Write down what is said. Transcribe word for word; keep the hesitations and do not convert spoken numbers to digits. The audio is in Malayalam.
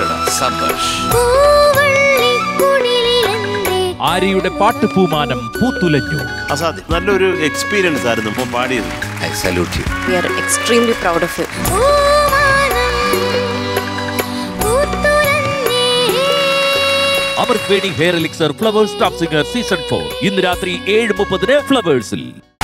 കേരള സന്തോഷ്. ആര്യയുടെ പാട്ടുപൂമാനം പൂത്തുലഞ്ഞു. അസാധ്യം, നല്ലൊരു എക്സ്പീരിയൻസ് ആയിരുന്നു ഇപ്പോൾ പാടിയത്. I salute you. We are extremely proud of it. Amrit Veni hair elixir Flowers top singer season four ഇന്ന് രാത്രി ഏഴ് മുപ്പതിന് ഫ്ലവേഴ്സിൽ.